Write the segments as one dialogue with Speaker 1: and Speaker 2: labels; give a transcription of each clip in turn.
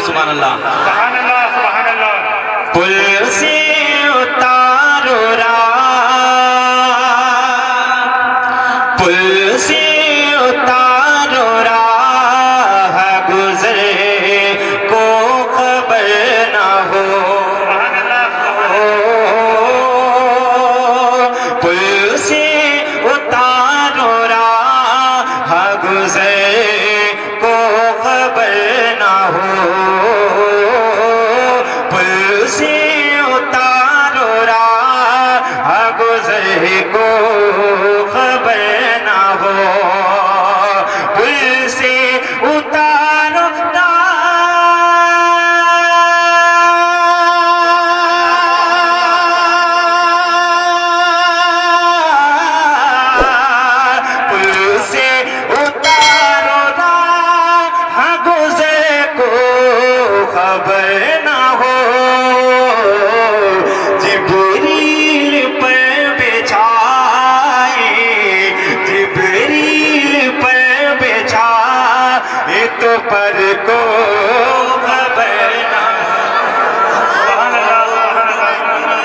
Speaker 1: سبحان اللہ
Speaker 2: سبحان اللہ سبحان اللہ
Speaker 1: پل سے اتارو راہ پل سے اتارو راہ گزر کو خبر نہ ہو پل سے اتارو راہ گزر کو خبر نہ ہو پل سے اتارو راہ گزر کو خبر نہ ہو پل سے اتارو پل سے اتارو راہ گزر کو خبر نہ ہو جبریل پر بچھائے جبریل پر بچھائے تو پر کو خبر نہ ہو
Speaker 2: سبحان اللہ سبحان اللہ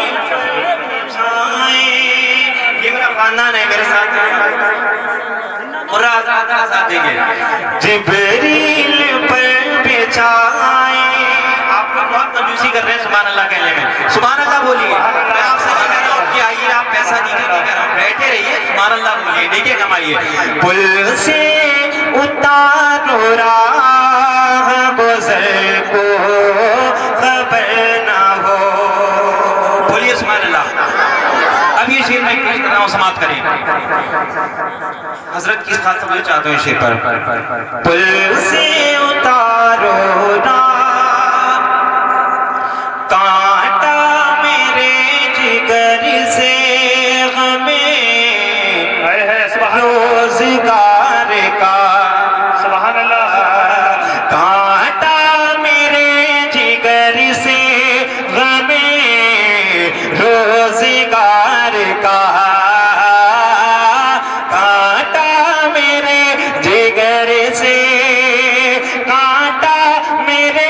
Speaker 1: یہ میرا خاندان ہے میرے ساتھ ساتھ دیں گے جبریل پر بچھائے آپ لوگ بہت کنجوسی کر رہے ہیں سبحان اللہ کہنے میں سبحان اللہ بولیے میں آپ سے نہیں کہہ رہا ہوں کہ آئیے آپ پیسہ نہیں کہہ رہا ہوں بیٹھے رہیے سبحان اللہ بولیے نیکی کمائیے پل سے اتارو راہ گزر کو خبر نہ ہو بولیے سبحان اللہ اب یہ شعر میں کچھ کرنا ہوں سماعت کریں حضرت کس خاص سمجھے چاہتے ہیں شعر پر پل سے اتارو راہ کانٹا میرے جگر سے غمیں روزگار کا
Speaker 2: سبحان اللہ
Speaker 1: کانٹا میرے جگر سے غمیں روزگار کا کانٹا میرے جگر سے کانٹا میرے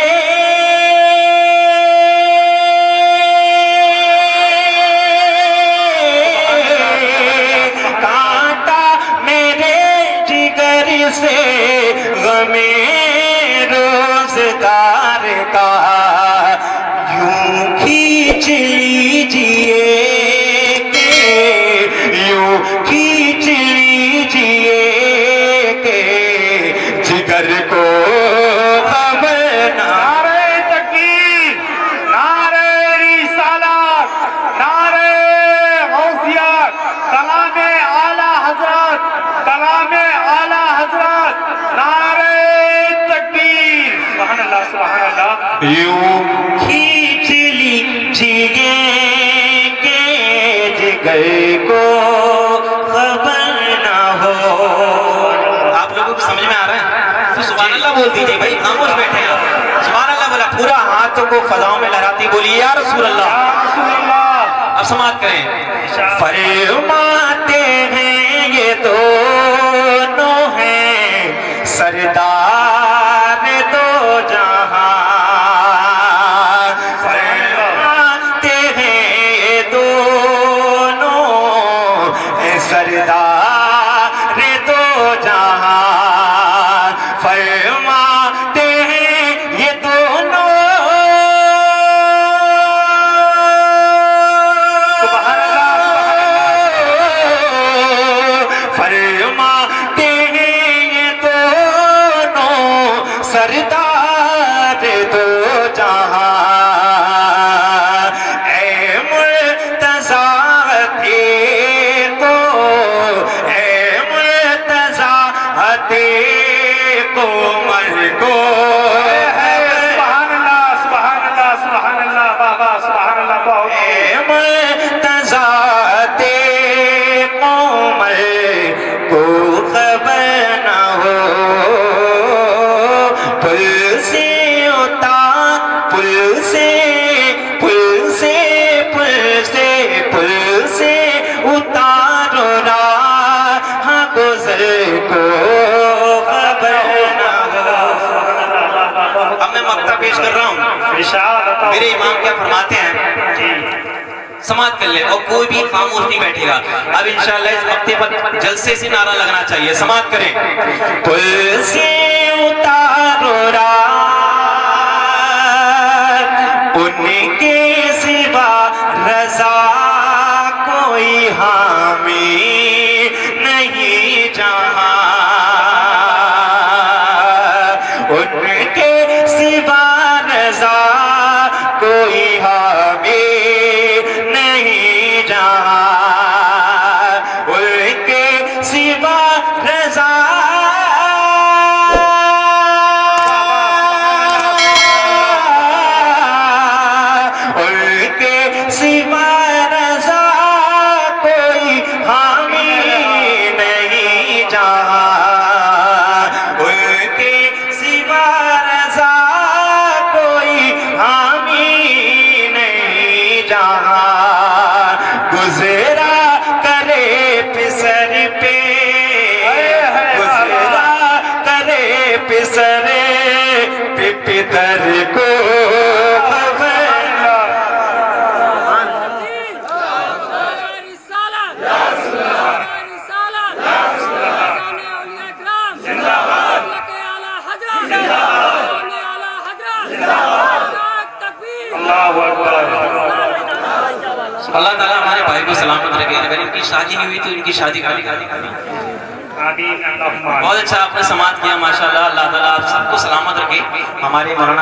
Speaker 1: کانٹا میرے جگر سے غمیں روزگار کا یوں کھینچ لیجئے کہ یوں کھینچ لیجئے کہ جگر کو خبر نہ
Speaker 2: نعرہ تکبیر نعرہ رسالت نعرہ غوثیہ کلام اعلیٰ حضرت کلام اعلیٰ حضرت نعرہ تکبیر سبحان اللہ سبحان اللہ
Speaker 1: یوں کھینچ لیجئے کہ جگر کو خبر نہ ہو آپ لوگوں کو سمجھ میں آ رہا ہے تو سبحان اللہ بول دیجئے بھائی خاموش بیٹھے ہیں آپ سبحان اللہ بولا پورا ہاتھوں کو فضاؤں میں لہراتی بولیے یا رسول اللہ
Speaker 2: رسول اللہ
Speaker 1: اب سماعت کریں فرماتے ہیں یہ دونوں ہیں سردار دو جہاں فرماتے ہیں یہ دونوں ہیں سردار دو جہاں فرماتے ہیں یہ دونوں
Speaker 2: سبحان اللہ
Speaker 1: فرماتے ہیں یہ دونوں سردار دو جہاں اے مرتضیٰ کو اے مرتضیٰ کو مر کو
Speaker 2: سبحان اللہ سبحان اللہ سبحان اللہ بابا سبحان اللہ بہت
Speaker 1: اے مرتضیٰ عمر کو خبر نہ ہو پل سے اتار پل سے اتارو راہ گزر کو خبر نہ ہو اب میں مقطع پیش کر رہا ہوں. میرے امام کیا فرماتے ہیں؟ سماعت کر لیں اور کوئی بھی خاموش نہیں بیٹھے گا. اب انشاءاللہ اس وقت پر جلسے سے نعرہ لگنا چاہیے. سماعت کریں. پل سے اتارو رات ان کے سوا رضا کوئی حامی نہیں جہاں, ان کے سوا رضا کوئی حامی نہیں جہاں, ان کے سوا رضا سوا رضا کوئی حامی نہیں جہاں, ان کے سوا رضا کوئی حامی نہیں جہاں. گزرا کرے پسر پہ, گزرا کرے پسر پہ پدر کو اللہ تعالیٰ ہمارے بھائی کو سلامت رکھے. اگر ان کی شادی نہیں ہوئی تو ان کی شادی کر. بہت اچھا آپ نے سماعت کیا ماشاءاللہ. اللہ تعالیٰ آپ سب کو سلامت رکھے. ہمارے مولانا